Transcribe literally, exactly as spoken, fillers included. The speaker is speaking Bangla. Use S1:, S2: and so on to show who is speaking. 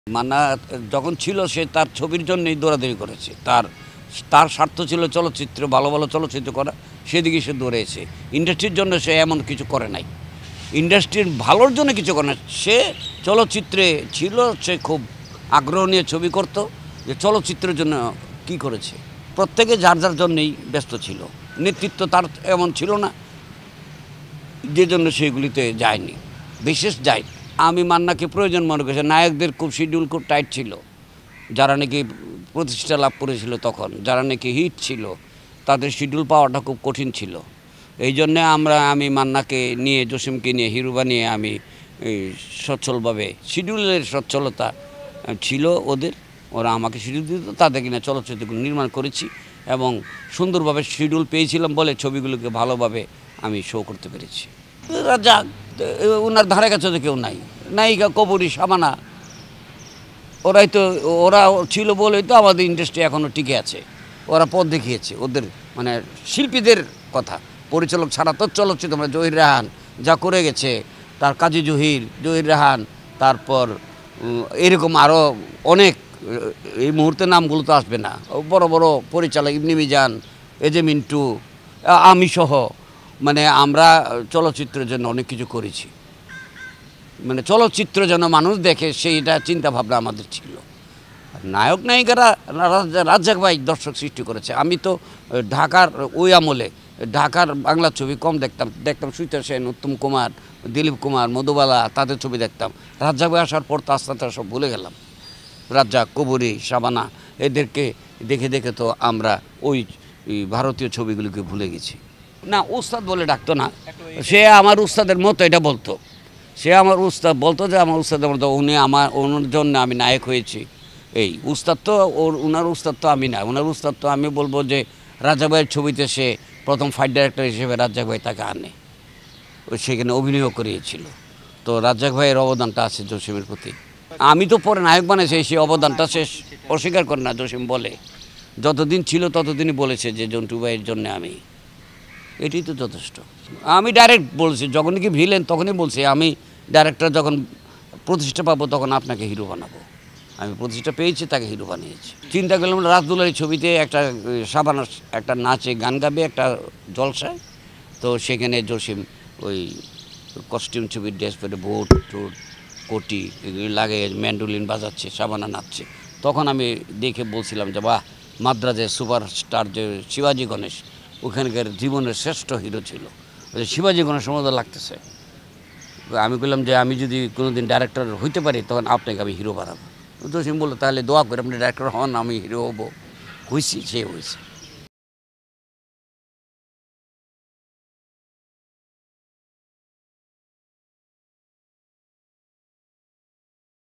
S1: মান্না যখন ছিল সে তার ছবির জন্যই দৌড়াদৌড়ি করেছে, তার তার স্বার্থ ছিল চলচ্চিত্র ভালো ভালো চলচ্চিত্র করা, সেদিকে সে দৌড়েছে। ইন্ডাস্ট্রির জন্য সে এমন কিছু করে নাই, ইন্ডাস্ট্রির ভালোর জন্য কিছু করে না। সে চলচ্চিত্রে ছিল, সে খুব আগ্রহ নিয়ে ছবি করত, যে চলচ্চিত্রের জন্য কি করেছে। প্রত্যেকে যার যার জন্যই ব্যস্ত ছিল, নেতৃত্ব তার এমন ছিল না যে জন্য সেগুলিতে যায়নি, বিশেষ যায়। আমি মান্নাকে প্রয়োজন মনে করেছি। নায়কদের খুব শিডিউল খুব টাইট ছিল, যারা নাকি প্রতিষ্ঠা লাভ করেছিল তখন, যারা নাকি হিট ছিল, তাদের শিডিউল পাওয়াটা খুব কঠিন ছিল। এই জন্যে আমরা আমি মান্নাকে নিয়ে, জসিমকে নিয়ে হিরো বানিয়ে আমি সচ্ছলভাবে, শিডিউলের সচ্ছলতা ছিল ওদের, ওরা আমাকে শিডিউল দিত, তাদের কিনা চলচ্চিত্রগুলো নির্মাণ করেছি এবং সুন্দরভাবে শিডিউল পেয়েছিলাম বলে ছবিগুলোকে ভালোভাবে আমি শো করতে পেরেছি। যাক, ওনার ধারে কাছে তো কেউ নাই, নায়িকা কবরী, শাবানা, ওরাই তো, ওরা ছিল বলেই তো আমাদের ইন্ডাস্ট্রি এখনও টিকে আছে। ওরা পথ দেখিয়েছে, ওদের মানে শিল্পীদের কথা। পরিচালক ছাড়া তো চলচ্চিত্র, মানে জহির রায়হান যা করে গেছে, তার কাজী জহির, জহির রায়হান, তারপর এরকম আরও অনেক, এই মুহূর্তে নামগুলো তো আসবে না, বড় বড় পরিচালক ইবনে মিজান, এজে মিন্টু, আমি সহ, মানে আমরা চলচ্চিত্রের জন্য অনেক কিছু করেছি। মানে চলচ্চিত্র যেন মানুষ দেখে সেইটা চিন্তাভাবনা আমাদের ছিল। নায়ক নায়িকারা রাজ্জাক ভাই দর্শক সৃষ্টি করেছে। আমি তো ঢাকার ওই আমলে ঢাকার বাংলা ছবি কম দেখতাম, দেখতাম সুচিত্রা সেন, উত্তম কুমার, দিলীপ কুমার, মধুবালা, তাদের ছবি দেখতাম। রাজ্জাক ভাই আসার পর তো আস্তে আস্তে সব ভুলে গেলাম। রাজ্জাক, কবরী, শাবানা, এদেরকে দেখে দেখে তো আমরা ওই ভারতীয় ছবিগুলিকে ভুলে গেছি। না, উস্তাদ বলে ডাকতো না, সে আমার উস্তাদের মতো এটা বলতো। সে আমার উস্তাদ বলতো যে আমার উস্তাদের মতো, উনি আমার, ওনার জন্য আমি নায়ক হয়েছি। এই উস্তাদ তো ওর, ওনার উস্তাদ তো আমি না, ওনার উস্তাদ তো আমি বলবো যে রাজ্জাক ভাইয়ের ছবিতে সে প্রথম ফাইট ডাইরেক্টর হিসেবে রাজ্জাক ভাই তাকে আনে, ওই সেখানে অভিনয় করিয়েছিল। তো রাজ্জাক ভাইয়ের অবদানটা আছে জসিমের প্রতি। আমি তো পরে নায়ক বানাইছি, সেই অবদানটা শেষ অস্বীকার করে না। জসিম বলে যতদিন ছিল ততদিনই বলেছে যে জন্টু ভাইয়ের জন্য আমি, এটাই তো যথেষ্ট। আমি ডাইরেক্ট বলছি, যখন কি ভিলেন তখনই বলছি আমি ডাইরেক্টর যখন প্রতিষ্ঠা পাবো তখন আপনাকে হিরো বানাবো। আমি প্রতিষ্ঠা পেয়েছি, তাকে হিরো বানিয়েছি। চিন্তা করলাম রাজদুলারি ছবিতে একটা শাবানা একটা নাচে গান গাবে একটা জলসায়, তো সেখানে জসিম ওই কস্টিউম ছবির ড্রেস পরে বোট টোট কোটি এগুলি লাগে, ম্যান্ডোলিন বাজাচ্ছে, শাবানা নাচছে। তখন আমি দেখে বলছিলাম যে বাহ, মাদ্রাজের সুপারস্টার যে শিবাজি গণেশ, ওখানকার জীবনের শ্রেষ্ঠ হিরো ছিল, শিবাজি গণেশের মতো লাগতেছে। আমি বললাম যে আমি যদি কোনোদিন ডাইরেক্টর হইতে পারি তখন আপনাকে আমি হিরো বানাবো। জসিম বললো তাহলে দোয়া করে আপনি ডাইরেক্টর হন, আমি হিরো হবো। হয়েছি, সে হয়েছে।